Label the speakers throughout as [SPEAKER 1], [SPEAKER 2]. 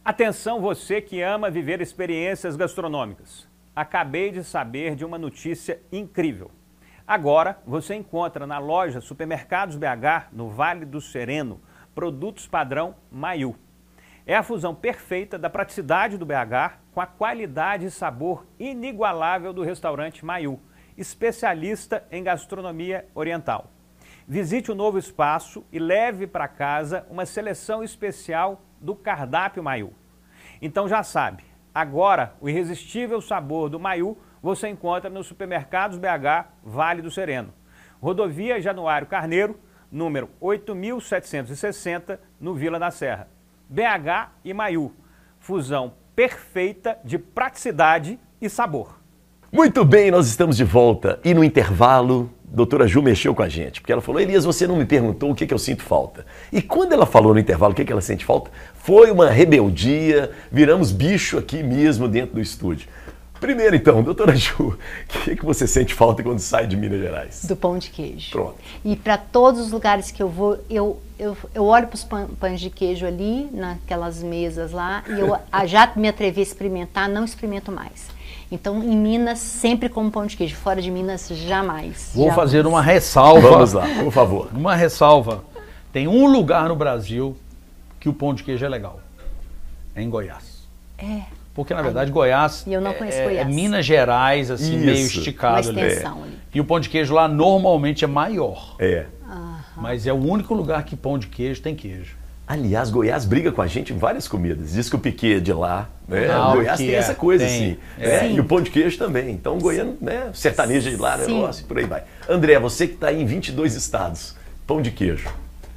[SPEAKER 1] Atenção você que ama viver experiências gastronômicas. Acabei de saber de uma notícia incrível. Agora você encontra na loja Supermercados BH, no Vale do Sereno, produtos padrão Maiú. É a fusão perfeita da praticidade do BH com a qualidade e sabor inigualável do restaurante Maiú, especialista em gastronomia oriental. Visite o novo espaço e leve para casa uma seleção especial do cardápio Maiú. Então já sabe, agora o irresistível sabor do Maiú você encontra nos Supermercados BH Vale do Sereno. Rodovia Januário Carneiro, número 8.760, no Vila da Serra. BH e Maiú, fusão perfeita de praticidade e sabor.
[SPEAKER 2] Muito bem, nós estamos de volta e no intervalo, a doutora Ju mexeu com a gente, porque ela falou: Elias, você não me perguntou o que eu sinto falta. E quando ela falou no intervalo o que ela sente falta, foi uma rebeldia, viramos bicho aqui mesmo dentro do estúdio. Primeiro então, doutora Ju, o que você sente falta quando sai de Minas Gerais?
[SPEAKER 3] Do pão de queijo.
[SPEAKER 2] Pronto.
[SPEAKER 3] E para todos os lugares que eu vou, eu olho para os pães de queijo ali, naquelas mesas lá, e eu já me atrevi a experimentar, não experimento mais. Então, em Minas, sempre como pão de queijo. Fora de Minas, jamais.
[SPEAKER 4] Vou fazer uma ressalva.
[SPEAKER 2] Vamos lá, por favor.
[SPEAKER 4] Uma ressalva. Tem um lugar no Brasil que o pão de queijo é legal. É em Goiás.
[SPEAKER 3] É.
[SPEAKER 4] Porque, na verdade, Goiás,
[SPEAKER 3] E eu não conheço
[SPEAKER 4] é
[SPEAKER 3] Goiás.
[SPEAKER 4] Minas Gerais, assim, meio
[SPEAKER 2] Isso.
[SPEAKER 4] esticado
[SPEAKER 3] Uma
[SPEAKER 4] ali.
[SPEAKER 3] extensão ali.
[SPEAKER 4] E o pão de queijo lá normalmente é maior.
[SPEAKER 2] É.
[SPEAKER 4] Mas é o único lugar que pão de queijo tem queijo.
[SPEAKER 2] Aliás, Goiás briga com a gente em várias comidas. Diz que o piqui é de lá, né?
[SPEAKER 4] Ah,
[SPEAKER 2] Goiás
[SPEAKER 4] o que
[SPEAKER 2] tem
[SPEAKER 4] é.
[SPEAKER 2] essa coisa
[SPEAKER 4] Tem.
[SPEAKER 2] assim.
[SPEAKER 4] É.
[SPEAKER 2] Né? E o pão de queijo também. Então, o goiano, né? Sertanejo de lá,
[SPEAKER 3] Sim.
[SPEAKER 2] negócio, e por aí vai. André, você que está em 22 estados, pão de queijo.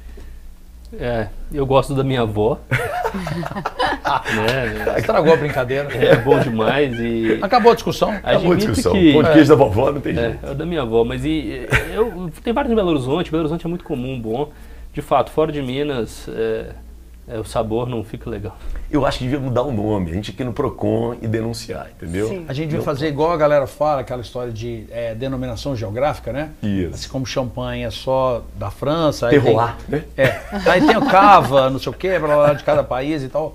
[SPEAKER 5] Eu gosto da minha avó. Né?
[SPEAKER 4] Estragou a brincadeira.
[SPEAKER 5] É bom demais e
[SPEAKER 4] Acabou a discussão.
[SPEAKER 2] Acabou a
[SPEAKER 5] admito
[SPEAKER 2] discussão.
[SPEAKER 5] que
[SPEAKER 2] Pão de queijo da vovó não tem
[SPEAKER 5] é
[SPEAKER 2] jeito.
[SPEAKER 5] o da minha avó, mas tem vários em Belo Horizonte. Belo Horizonte é muito comum, bom. De fato, fora de Minas, o sabor não fica legal.
[SPEAKER 2] Eu acho que devia mudar o nome. A gente aqui no Procon e denunciar, entendeu?
[SPEAKER 3] Sim.
[SPEAKER 4] A gente devia fazer igual a galera fala, aquela história de denominação geográfica, né?
[SPEAKER 2] Isso.
[SPEAKER 4] Assim como champanhe é só da França. Aí
[SPEAKER 2] Terroir, né?
[SPEAKER 4] Aí tem o cava, não sei o quê, blá, blá, blá, de cada país e tal.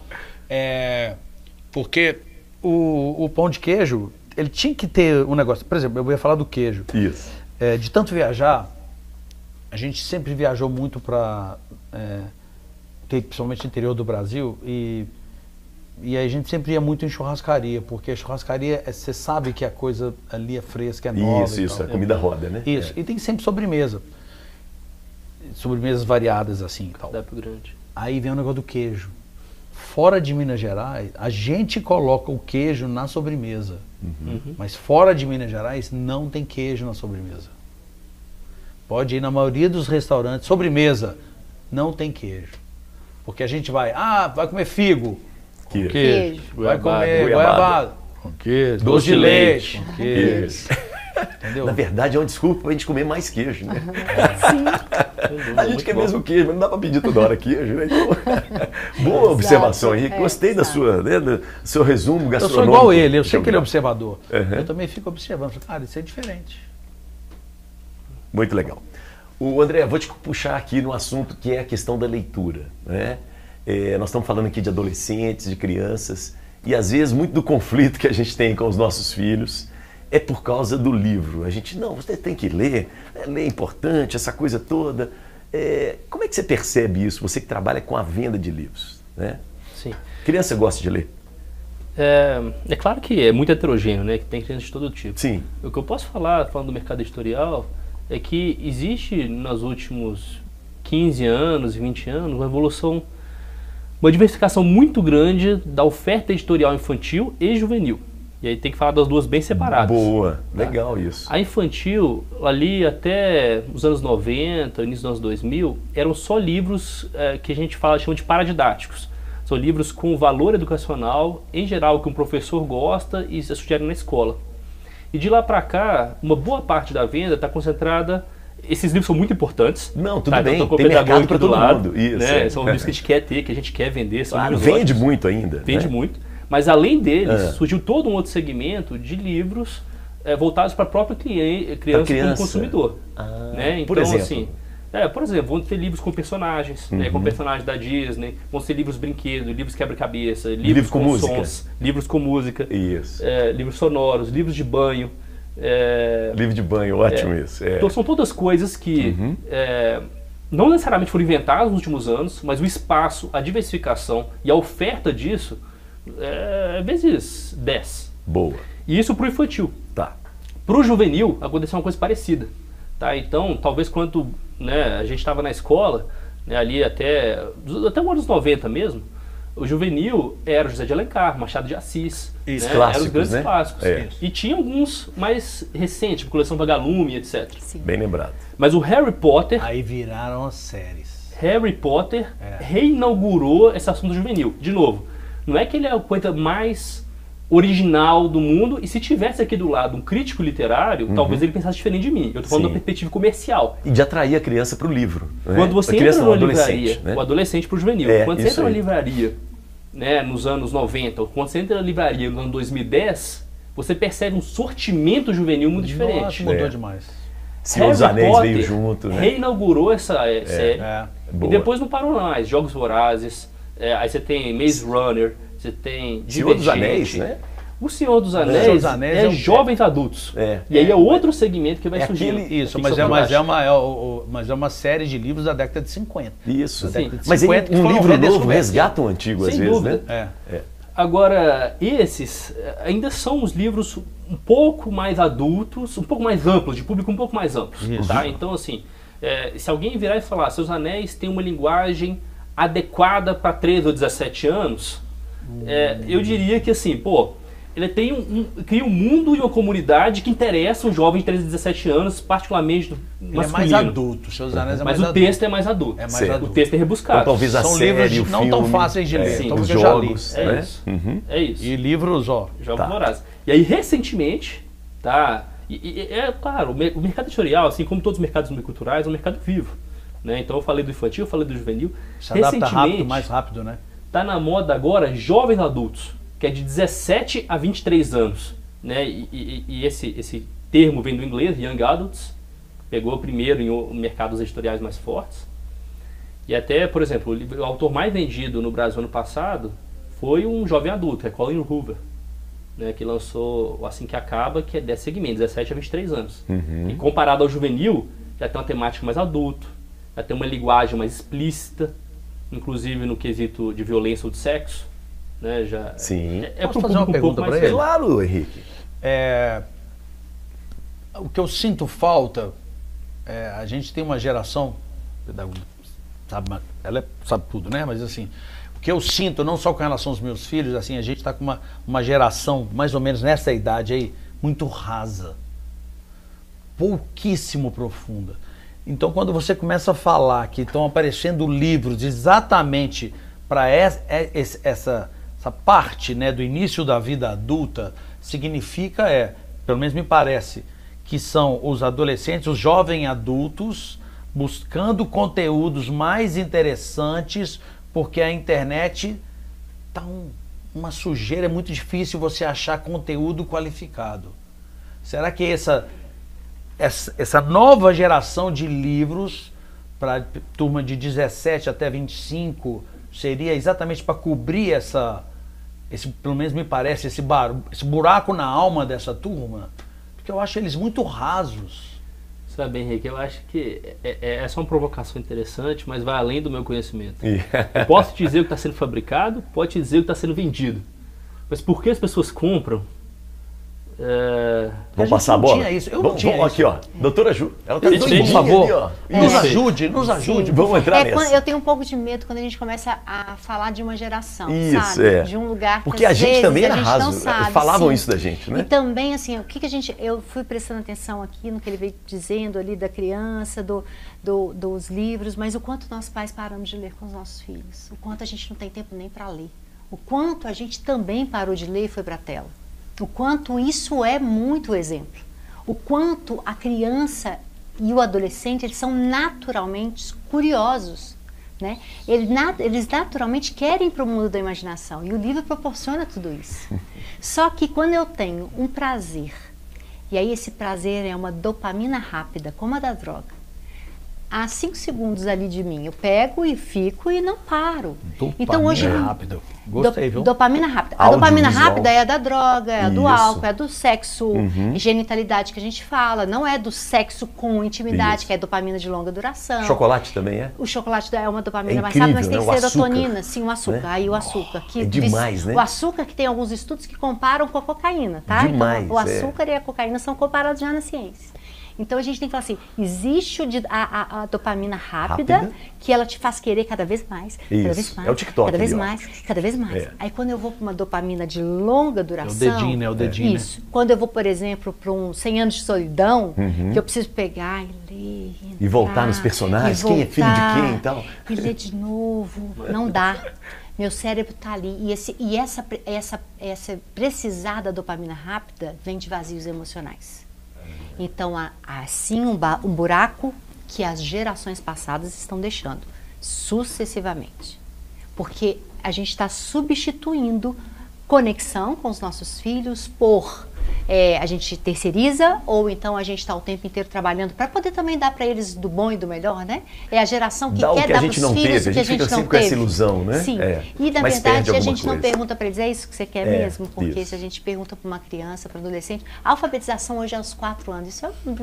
[SPEAKER 4] Porque o pão de queijo, ele tinha que ter um negócio. Por exemplo, eu ia falar do queijo.
[SPEAKER 2] Isso.
[SPEAKER 4] De tanto viajar, a gente sempre viajou muito para, principalmente no interior do Brasil, e aí a gente sempre ia muito em churrascaria, porque a churrascaria, você sabe que a coisa ali é fresca, é nova.
[SPEAKER 2] Isso,
[SPEAKER 4] tal.
[SPEAKER 2] a comida roda, né?
[SPEAKER 4] Isso, e tem sempre sobremesa. Sobremesas variadas assim e tal.
[SPEAKER 5] Da Rio Grande.
[SPEAKER 4] Aí vem o negócio do queijo. Fora de Minas Gerais, a gente coloca o queijo na sobremesa. Mas fora de Minas Gerais, não tem queijo na sobremesa. Pode ir na maioria dos restaurantes, sobremesa, não tem queijo. Porque a gente vai comer figo,
[SPEAKER 3] Queijo.
[SPEAKER 4] vai comer
[SPEAKER 2] goiabada.
[SPEAKER 4] goiabada, com queijo, doce de leite, com queijo.
[SPEAKER 2] Isso.
[SPEAKER 4] Entendeu?
[SPEAKER 2] Na verdade, é uma desculpa pra gente comer mais queijo, né?
[SPEAKER 3] Sim.
[SPEAKER 2] A gente quer mesmo queijo, mas não dá pra pedir toda hora queijo, né? Então, boa observação aí. Gostei da sua, do seu resumo
[SPEAKER 4] Eu
[SPEAKER 2] gastronômico.
[SPEAKER 4] sou igual ele, eu sei que ele é observador.
[SPEAKER 2] Uhum.
[SPEAKER 4] Eu também fico observando. Cara, isso é diferente.
[SPEAKER 2] Muito legal. O André, vou te puxar aqui no assunto que é a questão da leitura, né? Nós estamos falando aqui de adolescentes, de crianças, e às vezes muito do conflito que a gente tem com os nossos filhos é por causa do livro. A gente, não, você tem que ler, ler é importante, essa coisa toda. Como é que você percebe isso? Você que trabalha com a venda de livros, né?
[SPEAKER 5] Sim.
[SPEAKER 2] Criança gosta de ler?
[SPEAKER 5] É claro que é muito heterogêneo, né? Que tem crianças de todo tipo.
[SPEAKER 2] Sim.
[SPEAKER 5] O que eu posso falar, falando do mercado editorial, é que existe nos últimos 15 anos e 20 anos uma evolução, uma diversificação muito grande da oferta editorial infantil e juvenil. E aí tem que falar das duas bem separadas.
[SPEAKER 2] Boa, legal isso.
[SPEAKER 5] A infantil, ali até os anos 90, início dos anos 2000, eram só livros que a gente chama de paradidáticos. São livros com valor educacional, em geral, que um professor gosta e se sugere na escola. E de lá para cá, uma boa parte da venda está concentrada. Esses livros são muito importantes.
[SPEAKER 2] Não, tudo
[SPEAKER 5] tá?
[SPEAKER 2] bem,
[SPEAKER 5] Então,
[SPEAKER 2] tem mercado
[SPEAKER 5] aqui
[SPEAKER 2] para
[SPEAKER 5] do
[SPEAKER 2] todo
[SPEAKER 5] lado,
[SPEAKER 2] mundo. Isso,
[SPEAKER 5] né? São livros que a gente quer ter, que a gente quer vender. São
[SPEAKER 2] Claro,
[SPEAKER 5] livros
[SPEAKER 2] vende
[SPEAKER 5] ótimos.
[SPEAKER 2] muito ainda.
[SPEAKER 5] Vende
[SPEAKER 2] né?
[SPEAKER 5] muito. Mas além deles, surgiu todo um outro segmento de livros voltados para a própria criança como consumidor. Né? Então,
[SPEAKER 2] por exemplo?
[SPEAKER 5] assim, Por exemplo, vão ter livros com personagens, né, com personagens da Disney, vão ser livros brinquedo, livros quebra-cabeça, livros com música, sons, livros com música,
[SPEAKER 2] Isso.
[SPEAKER 5] Livros sonoros, livros de banho.
[SPEAKER 2] Livro de banho, ótimo isso.
[SPEAKER 5] Então são todas coisas que não necessariamente foram inventadas nos últimos anos, mas o espaço, a diversificação e a oferta disso vezes 10.
[SPEAKER 2] Boa.
[SPEAKER 5] E isso para o infantil.
[SPEAKER 2] Tá.
[SPEAKER 5] Para o juvenil aconteceu uma coisa parecida. Tá? Então, talvez quando a gente estava na escola, né, ali até os anos 90 mesmo, o juvenil era José de Alencar, Machado de Assis.
[SPEAKER 2] Isso,
[SPEAKER 5] né?
[SPEAKER 2] clássicos,
[SPEAKER 5] eram os grandes
[SPEAKER 2] né?
[SPEAKER 5] clássicos. E tinha alguns mais recentes, tipo Coleção Vagalume, etc.
[SPEAKER 3] Sim.
[SPEAKER 2] Bem lembrado.
[SPEAKER 5] Mas o Harry Potter...
[SPEAKER 4] Aí viraram as séries.
[SPEAKER 5] Harry Potter reinaugurou esse assunto juvenil. De novo, não é que ele é a coisa mais original do mundo, e se tivesse aqui do lado um crítico literário, talvez ele pensasse diferente de mim. Eu estou falando da perspectiva comercial.
[SPEAKER 2] E de atrair a criança para o livro. Né?
[SPEAKER 5] Quando você entra numa livraria,
[SPEAKER 2] né?
[SPEAKER 5] o adolescente para o juvenil, quando você entra numa livraria, né, nos anos 90, ou quando você entra na livraria no ano 2010, você percebe um sortimento juvenil muito diferente.
[SPEAKER 4] Nossa, mudou demais.
[SPEAKER 2] Senhor dos Anéis veio junto, né?
[SPEAKER 5] Reinaugurou essa série.
[SPEAKER 2] Boa.
[SPEAKER 5] E depois não parou mais. Jogos Vorazes, aí você tem Maze Runner, você tem
[SPEAKER 2] Senhor dos Anéis, né?
[SPEAKER 5] O Senhor dos Anéis, é jovens adultos. E aí é outro segmento que vai surgir.
[SPEAKER 4] Isso, mas é uma série de livros da década de 50.
[SPEAKER 2] Isso.
[SPEAKER 5] Sim.
[SPEAKER 2] Mas aí um livro novo resgata um antigo, às vezes,
[SPEAKER 5] dúvida.
[SPEAKER 2] né?
[SPEAKER 5] Agora, esses ainda são os livros um pouco mais adultos, um pouco mais amplos, de público um pouco mais amplo. Tá? Então, assim, se alguém virar e falar, Seus Anéis tem uma linguagem adequada para 13 ou 17 anos, eu diria que assim, ele tem cria um mundo e uma comunidade que interessa um jovem de 13 a 17 anos, particularmente masculino.
[SPEAKER 4] Ele é mais adulto, Seus Anéis é mais adulto.
[SPEAKER 5] Mas o texto é mais adulto.
[SPEAKER 4] O
[SPEAKER 5] texto é rebuscado.
[SPEAKER 2] Então, talvez
[SPEAKER 4] São livros não tão fáceis de ler,
[SPEAKER 2] os
[SPEAKER 4] eu
[SPEAKER 2] jogos,
[SPEAKER 4] já li.
[SPEAKER 2] né?
[SPEAKER 5] É isso.
[SPEAKER 4] E livros,
[SPEAKER 5] Jogos Vorazes. E aí, recentemente, tá? Claro, o mercado editorial, assim como todos os mercados multiculturais, é um mercado vivo. Né? Então, eu falei do infantil, eu falei do juvenil.
[SPEAKER 4] Se adapta rápido, mais rápido, né?
[SPEAKER 5] Tá na moda agora jovens adultos, que é de 17 a 23 anos. Né? E esse termo vem do inglês, Young Adults, pegou primeiro em mercados editoriais mais fortes. E até, por exemplo, o autor mais vendido no Brasil ano passado foi um jovem adulto, é Colin Hoover, né, que lançou Assim que Acaba, que é desse segmento, 17 a 23 anos. E comparado ao juvenil, já tem uma temática mais adulto, já tem uma linguagem mais explícita, inclusive no quesito de violência ou de sexo. Né,
[SPEAKER 2] Sim.
[SPEAKER 4] Posso fazer uma pergunta para ele?
[SPEAKER 2] Claro, Henrique.
[SPEAKER 4] O que eu sinto falta, a gente tem uma geração, ela sabe tudo, né? Mas assim, o que eu sinto, não só com relação aos meus filhos, assim, a gente está com uma geração, mais ou menos nessa idade aí, muito rasa, pouquíssimo profunda. Então, quando você começa a falar que estão aparecendo livros exatamente para essa parte, né, do início da vida adulta, significa, pelo menos me parece, que são os adolescentes, os jovens adultos, buscando conteúdos mais interessantes, porque a internet está uma sujeira, é muito difícil você achar conteúdo qualificado. Será que essa nova geração de livros, para a turma de 17 até 25, seria exatamente para cobrir pelo menos me parece, esse buraco na alma dessa turma? Porque eu acho eles muito rasos.
[SPEAKER 5] Sabe bem, Henrique, eu acho que essa é uma provocação interessante, mas vai além do meu conhecimento. Eu posso te dizer o que está sendo fabricado, pode te dizer o que está sendo vendido. Mas por que as pessoas compram?
[SPEAKER 2] Vamos passar a bola? Vamos aqui, ó. Doutora Ju, ela tá
[SPEAKER 5] por
[SPEAKER 4] favor, nos ajude.
[SPEAKER 2] Vamos entrar nessa.
[SPEAKER 3] Eu tenho um pouco de medo quando a gente começa a falar de uma geração,
[SPEAKER 2] isso,
[SPEAKER 3] sabe? De um lugar que
[SPEAKER 2] porque a gente também era raso,
[SPEAKER 3] sabe,
[SPEAKER 2] falavam isso da gente, né?
[SPEAKER 3] E também, assim, o que a gente... Eu fui prestando atenção aqui no que ele veio dizendo ali da criança, dos livros, mas o quanto nós pais paramos de ler com os nossos filhos, o quanto a gente não tem tempo nem para ler, o quanto a gente também parou de ler e foi para a tela. O quanto isso é muito exemplo. O quanto a criança e o adolescente, eles são naturalmente curiosos. Né? Eles naturalmente querem para o mundo da imaginação. E o livro proporciona tudo isso. Só que quando eu tenho um prazer, e aí esse prazer é uma dopamina rápida, como a da droga, a 5 segundos ali de mim. Eu pego e fico e não paro.
[SPEAKER 4] Dopamina
[SPEAKER 3] Então hoje
[SPEAKER 4] rápido. Gostei, viu?
[SPEAKER 3] Dopamina rápida. A dopamina
[SPEAKER 2] Audiovisual.
[SPEAKER 3] rápida é a da droga, é a do
[SPEAKER 2] Isso.
[SPEAKER 3] álcool, é do sexo, genitalidade que a gente fala. Não é do sexo com intimidade,
[SPEAKER 2] Isso.
[SPEAKER 3] que é dopamina de longa duração.
[SPEAKER 2] Chocolate também é?
[SPEAKER 3] O chocolate é uma dopamina
[SPEAKER 2] É
[SPEAKER 3] mais rápida, mas
[SPEAKER 2] incrível,
[SPEAKER 3] tem
[SPEAKER 2] né? O
[SPEAKER 3] serotonina,
[SPEAKER 2] açúcar,
[SPEAKER 3] sim, o açúcar.
[SPEAKER 2] né?
[SPEAKER 3] Aí o açúcar. Que
[SPEAKER 2] É demais, né?
[SPEAKER 3] O açúcar que tem alguns estudos que comparam com a cocaína, tá?
[SPEAKER 2] Demais,
[SPEAKER 3] então, o açúcar e a cocaína são comparados já na ciência. Então a gente tem que falar assim, existe a dopamina rápida, que ela te faz querer cada vez mais, cada
[SPEAKER 2] Isso.
[SPEAKER 3] vez mais,
[SPEAKER 2] É o TikTok
[SPEAKER 3] cada vez
[SPEAKER 2] ali, ó.
[SPEAKER 3] mais, cada vez mais.
[SPEAKER 2] É.
[SPEAKER 3] Aí quando eu vou para uma dopamina de longa duração...
[SPEAKER 4] É o dedinho, né? O dedinho,
[SPEAKER 3] Isso. Quando eu vou, por exemplo, para um 100 anos de solidão, que eu preciso pegar e ler,
[SPEAKER 2] E voltar nos personagens, quem é filho de quem e tal.
[SPEAKER 3] E ler de novo, não dá. Meu cérebro está ali. E essa precisar da dopamina rápida vem de vazios emocionais. Então, assim, um buraco que as gerações passadas estão deixando, sucessivamente. Porque a gente está substituindo conexão com os nossos filhos por... a gente terceiriza, ou então a gente está o tempo inteiro trabalhando para poder também dar para eles do bom e do melhor, né? É a geração que
[SPEAKER 2] Dá o
[SPEAKER 3] quer
[SPEAKER 2] que a
[SPEAKER 3] dar
[SPEAKER 2] gente
[SPEAKER 3] para os
[SPEAKER 2] não
[SPEAKER 3] filhos
[SPEAKER 2] teve,
[SPEAKER 3] o que a
[SPEAKER 2] a gente
[SPEAKER 3] gente
[SPEAKER 2] fica
[SPEAKER 3] não
[SPEAKER 2] sempre com essa
[SPEAKER 3] teve.
[SPEAKER 2] ilusão, né?
[SPEAKER 3] Sim.
[SPEAKER 2] É.
[SPEAKER 3] E na
[SPEAKER 2] Mas
[SPEAKER 3] verdade
[SPEAKER 2] perde
[SPEAKER 3] a
[SPEAKER 2] alguma
[SPEAKER 3] gente não
[SPEAKER 2] coisa.
[SPEAKER 3] pergunta para eles, é isso que você quer
[SPEAKER 2] É,
[SPEAKER 3] mesmo? Porque
[SPEAKER 2] isso.
[SPEAKER 3] se a gente pergunta para uma criança, para um adolescente, a alfabetização hoje é aos 4 anos. Isso é um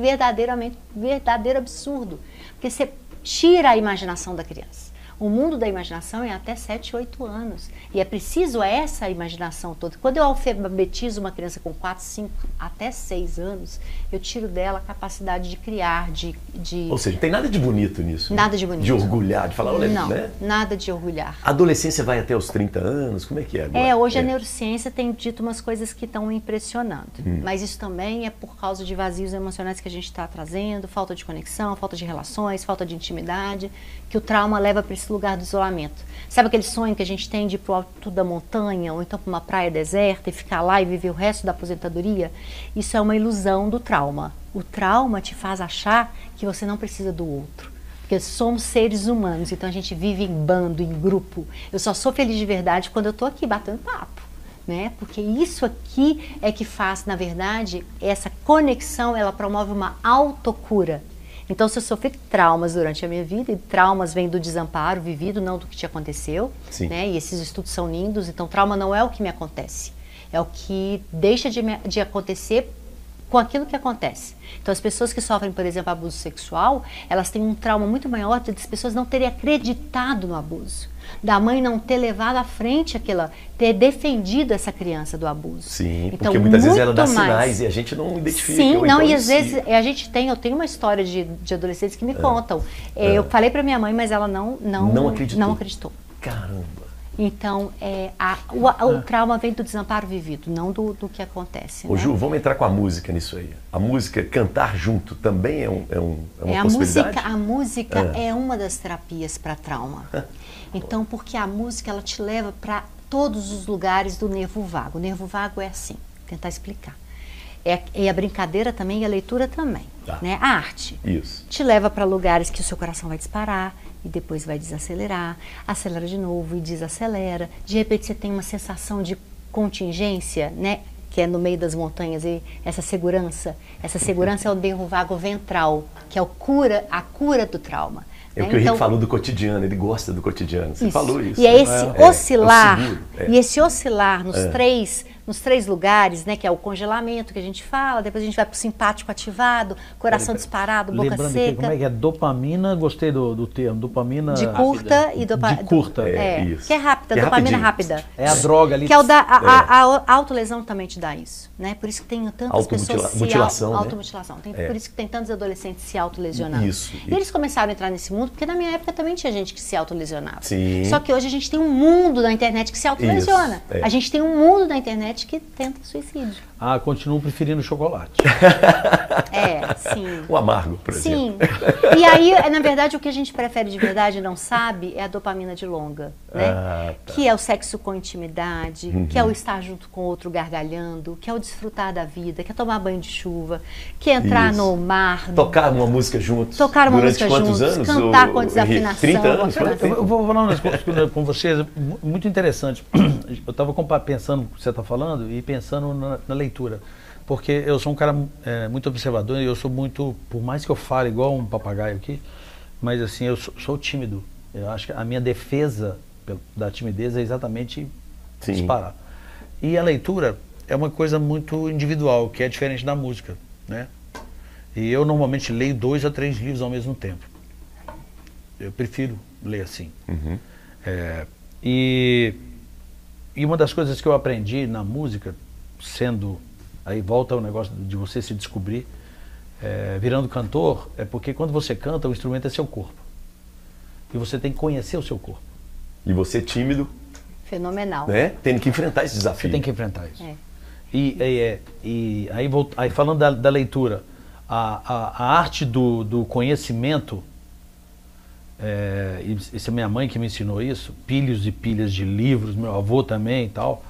[SPEAKER 3] verdadeiro absurdo. Porque você tira a imaginação da criança. O mundo da imaginação é até 7, 8 anos. E é preciso essa imaginação toda. Quando eu alfabetizo uma criança com 4, 5, até 6 anos, eu tiro dela a capacidade de criar,
[SPEAKER 2] Ou seja, não tem nada de bonito nisso.
[SPEAKER 3] Nada
[SPEAKER 2] né?
[SPEAKER 3] de bonito.
[SPEAKER 2] De orgulhar, de falar, olha,
[SPEAKER 3] Não,
[SPEAKER 2] né?
[SPEAKER 3] nada de orgulhar.
[SPEAKER 2] A adolescência vai até os 30 anos? Como é que é agora?
[SPEAKER 3] Hoje a neurociência tem dito umas coisas que estão me impressionando. Mas isso também é por causa de vazios emocionais que a gente está trazendo, falta de conexão, falta de relações, falta de intimidade, que o trauma leva para esse lugar do isolamento. Sabe aquele sonho que a gente tem de ir para o alto da montanha, ou então para uma praia deserta e ficar lá e viver o resto da aposentadoria? Isso é uma ilusão do trauma. O trauma te faz achar que você não precisa do outro. Porque somos seres humanos, então a gente vive em bando, em grupo. Eu só sou feliz de verdade quando eu estou aqui batendo papo, né? Porque isso aqui é que faz, na verdade, essa conexão, ela promove uma autocura. Então, se eu sofri traumas durante a minha vida, e traumas vêm do desamparo vivido, não do que te aconteceu, né? E esses estudos são lindos, então trauma não é o que me acontece, é o que deixa de acontecer com aquilo que acontece. Então, as pessoas que sofrem, por exemplo, abuso sexual, elas têm um trauma muito maior de as pessoas não terem acreditado no abuso, da mãe não ter levado à frente ter defendido essa criança do abuso.
[SPEAKER 2] Sim,
[SPEAKER 3] então,
[SPEAKER 2] porque muitas vezes ela dá
[SPEAKER 3] mais
[SPEAKER 2] sinais e a gente não identifica.
[SPEAKER 3] Sim,
[SPEAKER 2] ou
[SPEAKER 3] não,
[SPEAKER 2] então
[SPEAKER 3] e às vezes eu tenho uma história de adolescentes que me contam. Eu falei para minha mãe, mas ela não acreditou.
[SPEAKER 2] Caramba.
[SPEAKER 3] Então, o trauma vem do desamparo vivido, não do que acontece.
[SPEAKER 2] Ô,
[SPEAKER 3] né?
[SPEAKER 2] Ju, vamos entrar com a música nisso aí. A música, cantar junto, também é uma possibilidade?
[SPEAKER 3] A música é uma das terapias para trauma. Então, porque a música, ela te leva para todos os lugares do nervo vago. O nervo vago é assim, tentar explicar. É a brincadeira também e a leitura também. Né? A arte te leva para lugares que o seu coração vai disparar e depois vai desacelerar, acelera de novo e desacelera. De repente você tem uma sensação de contingência, né? Que é no meio das montanhas, e essa segurança é o nervo vago ventral, que é a cura do trauma.
[SPEAKER 2] É o que o Henrique falou do cotidiano, ele gosta do cotidiano. Você falou isso.
[SPEAKER 3] E é esse oscilar,
[SPEAKER 2] é
[SPEAKER 3] e esse oscilar nos três lugares, né, que é o congelamento que a gente fala, depois a gente vai para o simpático ativado, coração disparado, boca
[SPEAKER 4] lembrando
[SPEAKER 3] seca.
[SPEAKER 4] Aqui, como é que é? Dopamina, gostei do termo, dopamina...
[SPEAKER 3] De curta e dopamina...
[SPEAKER 4] De curta.
[SPEAKER 2] Isso.
[SPEAKER 3] Que é rápida,
[SPEAKER 2] que é
[SPEAKER 3] dopamina
[SPEAKER 2] rapidinho.
[SPEAKER 3] rápida.
[SPEAKER 4] É a droga ali.
[SPEAKER 3] Que é o a autolesão também te dá isso, né? Por isso que tem tantas pessoas
[SPEAKER 2] mutilação,
[SPEAKER 3] automutilação. Por isso que tem tantos adolescentes se autolesionando.
[SPEAKER 2] Isso.
[SPEAKER 3] E eles começaram a entrar nesse mundo, porque na minha época também tinha gente que se autolesionava.
[SPEAKER 2] Sim.
[SPEAKER 3] Só que hoje a gente tem um mundo da internet que se autolesiona. A gente tem um mundo da internet que tenta suicídio.
[SPEAKER 4] Continuo preferindo chocolate.
[SPEAKER 3] Sim.
[SPEAKER 2] O amargo, por exemplo.
[SPEAKER 3] Sim. E aí, na verdade, o que a gente prefere de verdade e não sabe é a dopamina de longa, né? Que é o sexo com intimidade, que é o estar junto com outro gargalhando, que é o desfrutar da vida, que é tomar banho de chuva, que é entrar no mar.
[SPEAKER 2] Tocar uma música juntos.
[SPEAKER 3] Tocar uma música
[SPEAKER 2] quantos
[SPEAKER 3] juntos,
[SPEAKER 2] anos?
[SPEAKER 3] cantar com desafinação.
[SPEAKER 2] 30 anos?
[SPEAKER 4] Eu vou falar umas coisas com vocês, muito interessante. Eu estava pensando no que você está falando e pensando na leitura. Porque eu sou um cara muito observador e eu sou muito, por mais que eu fale igual um papagaio aqui, mas assim, eu sou tímido. Eu acho que a minha defesa da timidez é exatamente disparar. E a leitura é uma coisa muito individual, que é diferente da música, né? E eu normalmente leio 2 a 3 livros ao mesmo tempo. Eu prefiro ler assim. E uma das coisas que eu aprendi na música, aí volta o negócio de você se descobrir, virando cantor, é porque quando você canta, o instrumento é seu corpo. E você tem que conhecer o seu corpo.
[SPEAKER 2] E você tímido,
[SPEAKER 3] Fenomenal.
[SPEAKER 2] né? Tendo que enfrentar esse desafio.
[SPEAKER 4] Você tem que enfrentar isso. E aí falando da leitura, a arte do conhecimento, isso é minha mãe que me ensinou isso, pilhas e pilhas de livros, meu avô também e tal.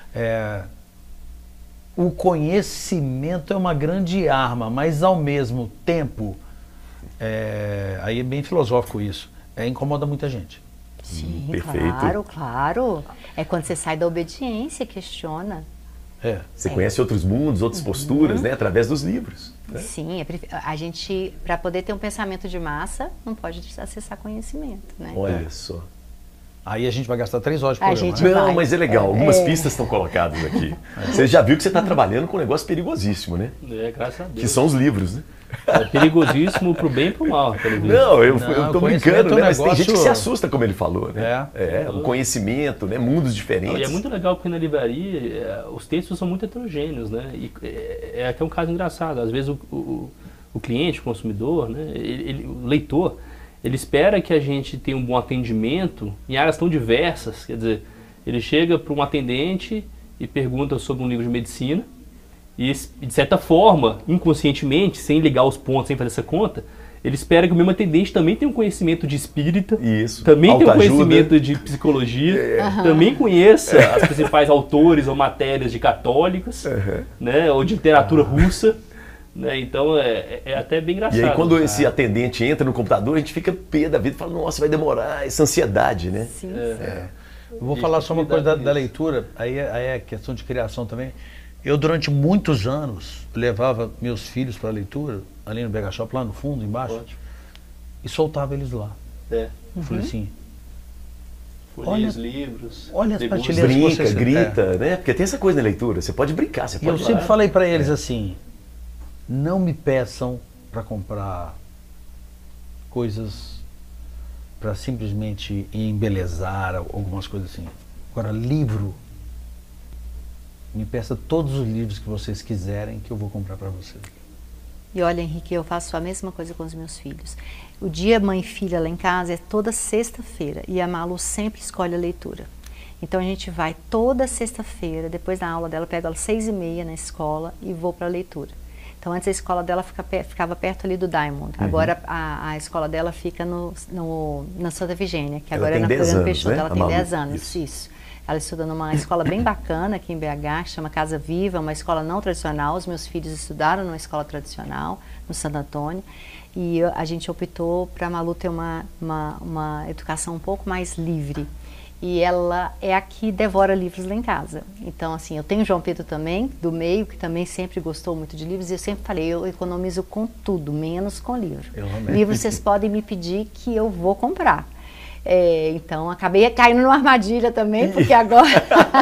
[SPEAKER 4] O conhecimento é uma grande arma, mas ao mesmo tempo, aí é bem filosófico isso, incomoda muita gente.
[SPEAKER 3] Sim,
[SPEAKER 2] Perfeito.
[SPEAKER 3] claro. É quando você sai da obediência, questiona.
[SPEAKER 2] Você conhece outros mundos, outras posturas, né? Através dos livros. Né?
[SPEAKER 3] Sim, a gente, para poder ter um pensamento de massa, não pode acessar conhecimento, né?
[SPEAKER 2] Olha só.
[SPEAKER 4] Aí a gente vai gastar 3 horas de programa,
[SPEAKER 3] gente
[SPEAKER 4] né?
[SPEAKER 2] Não,
[SPEAKER 3] vai.
[SPEAKER 2] mas é legal. Algumas pistas estão colocadas aqui. Você já viu que você está trabalhando com um negócio perigosíssimo, né?
[SPEAKER 5] Graças a Deus.
[SPEAKER 2] Que são os livros, né?
[SPEAKER 5] É perigosíssimo pro bem e pro mal, pelo visto.
[SPEAKER 2] Não, eu tô
[SPEAKER 4] conhecimento
[SPEAKER 2] brincando,
[SPEAKER 4] é um
[SPEAKER 2] né? Mas tem gente que
[SPEAKER 4] negócio-
[SPEAKER 2] se assusta, como ele falou, né? O conhecimento, né? Mundos diferentes.
[SPEAKER 5] E é muito legal porque na livraria os textos são muito heterogêneos, né? E é até um caso engraçado. Às vezes o cliente, o consumidor, né? O leitor, ele espera que a gente tenha um bom atendimento em áreas tão diversas. Quer dizer, ele chega para um atendente e pergunta sobre um livro de medicina e, de certa forma, inconscientemente, sem ligar os pontos, sem fazer essa conta, ele espera que o mesmo atendente também tenha um conhecimento de espírita,
[SPEAKER 2] Isso.
[SPEAKER 5] também tenha um
[SPEAKER 2] Autoajuda.
[SPEAKER 5] conhecimento de psicologia, também conheça os principais autores ou matérias de católicas, né, ou de literatura russa. Né, então é até bem engraçado.
[SPEAKER 2] E aí quando esse atendente entra no computador, a gente fica pé da vida e fala, nossa, vai demorar, essa ansiedade, né?
[SPEAKER 3] Sim.
[SPEAKER 4] Eu vou falar só uma coisa da leitura, aí é questão de criação também. Eu, durante muitos anos, levava meus filhos para a leitura, ali no BH Shop, lá no fundo, embaixo, e soltava eles lá. Eu falei assim,
[SPEAKER 5] Folheia os livros,
[SPEAKER 4] olha as
[SPEAKER 5] degusta.
[SPEAKER 4] prateleiras.
[SPEAKER 2] Brinca,
[SPEAKER 4] você-
[SPEAKER 2] grita, né? Porque tem essa coisa na leitura, você pode brincar, você
[SPEAKER 4] E eu
[SPEAKER 2] pode...
[SPEAKER 4] sempre falei para eles assim, não me peçam para comprar coisas para simplesmente embelezar algumas coisas assim. Agora, livro, me peça todos os livros que vocês quiserem que eu vou comprar para vocês.
[SPEAKER 3] E olha, Henrique, eu faço a mesma coisa com os meus filhos. O dia mãe e filha lá em casa é toda sexta-feira e a Malu sempre escolhe a leitura. Então a gente vai toda sexta-feira, depois da aula dela, pego ela 6h30 na escola e vou para a leitura. Então antes a escola dela ficava perto ali do Diamond. Agora a escola dela fica na Santa Efigênia, que
[SPEAKER 2] Ela
[SPEAKER 3] agora é
[SPEAKER 2] tem
[SPEAKER 3] na
[SPEAKER 2] 10
[SPEAKER 3] Floriano
[SPEAKER 2] anos,
[SPEAKER 3] Peixoto.
[SPEAKER 2] né?
[SPEAKER 3] Ela
[SPEAKER 2] A
[SPEAKER 3] tem
[SPEAKER 2] Malu,
[SPEAKER 3] 10 anos, isso. Ela estuda numa escola bem bacana aqui em BH, que chama Casa Viva, uma escola não tradicional. Os meus filhos estudaram numa escola tradicional, no Santo Antônio. E a gente optou para a Malu ter uma educação um pouco mais livre. E ela é a que devora livros lá em casa. Então, assim, eu tenho o João Pedro também, do meio, que também sempre gostou muito de livros. E eu sempre falei, eu economizo com tudo, menos com livro. Livros vocês podem me pedir que eu vou comprar. Então, acabei caindo numa armadilha também, porque agora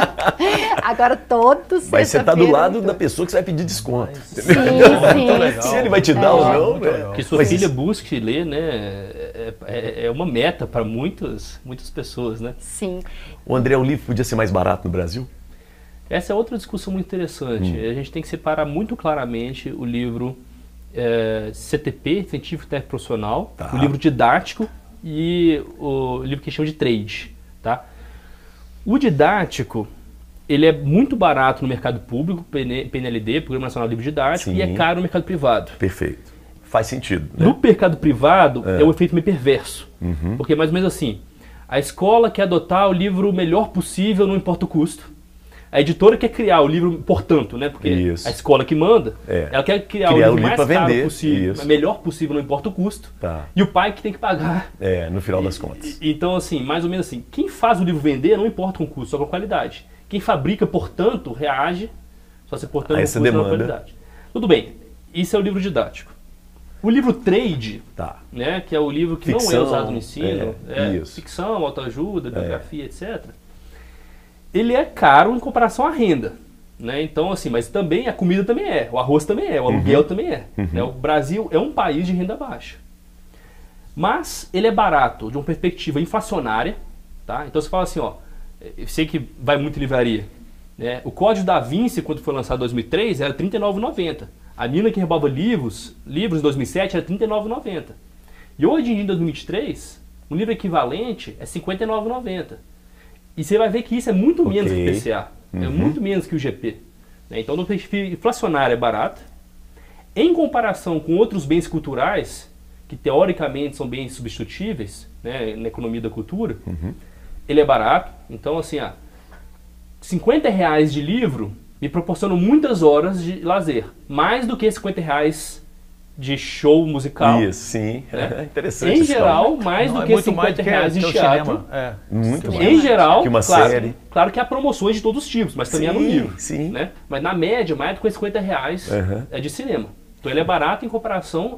[SPEAKER 3] todos
[SPEAKER 2] Mas você está do lado da pessoa que você vai pedir desconto.
[SPEAKER 3] Sim, sim.
[SPEAKER 2] Se ele vai te dar ou não,
[SPEAKER 4] muito
[SPEAKER 2] né?
[SPEAKER 4] legal.
[SPEAKER 5] Que sua
[SPEAKER 2] Mas
[SPEAKER 5] filha
[SPEAKER 2] isso-
[SPEAKER 5] busque ler, né? É uma meta para muitas pessoas, né?
[SPEAKER 3] Sim.
[SPEAKER 2] O André, o livro podia ser mais barato no Brasil?
[SPEAKER 5] Essa é outra discussão muito interessante. A gente tem que separar muito claramente o livro CTP, Científico Técnico Profissional,
[SPEAKER 2] Tá.
[SPEAKER 5] o livro didático e o livro que chama de trade, tá? O didático, ele é muito barato no mercado público, PNLD, Programa Nacional de Livro Didático,
[SPEAKER 2] Sim.
[SPEAKER 5] e é caro no mercado privado.
[SPEAKER 2] Perfeito. Faz sentido, né?
[SPEAKER 5] No mercado privado, é um efeito meio perverso. Porque é mais ou menos assim, a escola quer adotar o livro melhor possível, não importa o custo. A editora quer criar o livro, portanto, né? Porque
[SPEAKER 2] Isso.
[SPEAKER 5] a escola que manda, ela quer criar o livro mais
[SPEAKER 2] pra
[SPEAKER 5] caro
[SPEAKER 2] vender,
[SPEAKER 5] possível,
[SPEAKER 2] isso.
[SPEAKER 5] melhor possível, não importa o custo.
[SPEAKER 2] Tá.
[SPEAKER 5] E o pai que tem que pagar.
[SPEAKER 2] No final das contas.
[SPEAKER 5] Então, assim, mais ou menos assim, quem faz o livro vender não importa com o custo, só com a qualidade. Quem fabrica, portanto, reage, só se portanto
[SPEAKER 2] A
[SPEAKER 5] o
[SPEAKER 2] essa
[SPEAKER 5] custo não a
[SPEAKER 2] demanda.
[SPEAKER 5] qualidade. Tudo bem, isso é o livro didático. O livro Trade,
[SPEAKER 2] Tá.
[SPEAKER 5] né, que é o livro que
[SPEAKER 2] Ficção,
[SPEAKER 5] não é usado no ensino,
[SPEAKER 2] isso.
[SPEAKER 5] ficção, autoajuda, biografia, etc. Ele é caro em comparação à renda. Né? Então, assim, mas também a comida também é, o arroz também é, o aluguel também é. Né? O Brasil é um país de renda baixa. Mas ele é barato de uma perspectiva inflacionária. Tá? Então você fala assim, ó, eu sei que vai muito em livraria. Né? O Código da Vinci, quando foi lançado em 2003, era R$ 39,90. A Nina que rebava livros em 2007 era R$ 39,90. E hoje em dia, em 2023, um livro equivalente é R$ 59,90. E você vai ver que isso é muito menos que o IPCA. É muito menos que o GP. Né? Então, no perfil inflacionário é barato. Em comparação com outros bens culturais, que teoricamente são bens substitutíveis, né, na economia da cultura, ele é barato. Então, assim, R$ 50 de livro me proporcionam muitas horas de lazer. Mais do que R$ 50 de show musical.
[SPEAKER 2] Isso, sim.
[SPEAKER 5] Né?
[SPEAKER 2] Interessante.
[SPEAKER 5] Em geral, mais do que R$ 50 de teatro.
[SPEAKER 2] Muito mais.
[SPEAKER 5] Em geral,
[SPEAKER 2] que uma série.
[SPEAKER 5] Claro que há promoções de todos os tipos, mas também há no livro.
[SPEAKER 2] Sim.
[SPEAKER 5] Né? Mas na média, mais do que R$ 50 é de cinema. Então ele é barato em comparação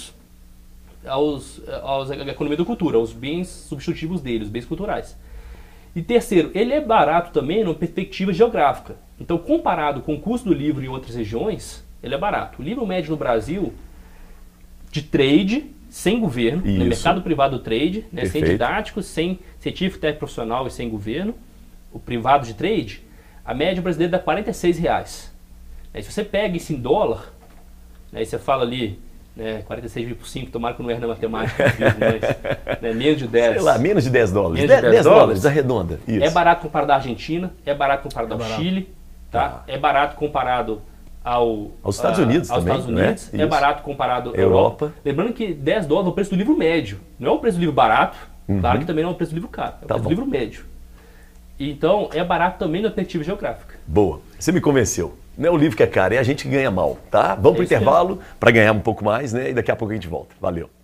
[SPEAKER 5] à economia da cultura, aos bens substitutivos dele, os bens culturais. E terceiro, ele é barato também numa perspectiva geográfica. Então, comparado com o custo do livro em outras regiões, ele é barato. O livro médio no Brasil, de trade, sem governo, no mercado privado do trade, né, sem didático, sem científico, técnico profissional e sem governo, o privado de trade, a média brasileira dá R$ 46. Aí, se você pega isso em dólar, né, e você fala ali, né, 46 mil por 5, tomara que eu não erre na matemática, mas né, menos de 10.
[SPEAKER 2] Sei lá, menos de $10.
[SPEAKER 5] Menos de 10
[SPEAKER 2] dólares, arredonda. Isso.
[SPEAKER 5] É barato comparado à Argentina, é barato comparado ao Chile, tá? É barato comparado aos
[SPEAKER 2] Estados Unidos
[SPEAKER 5] aos
[SPEAKER 2] também,
[SPEAKER 5] Estados Unidos,
[SPEAKER 2] né?
[SPEAKER 5] é barato comparado à Europa. Lembrando que $10 é o preço do livro médio, não é o preço do livro barato, claro que também não é o preço do livro caro, é o preço do livro médio. Então, é barato também na perspectiva geográfica.
[SPEAKER 2] Boa, você me convenceu. Não é o livro que é caro, é a gente que ganha mal, tá? Vamos pro intervalo para ganhar um pouco mais, né? E daqui a pouco a gente volta. Valeu.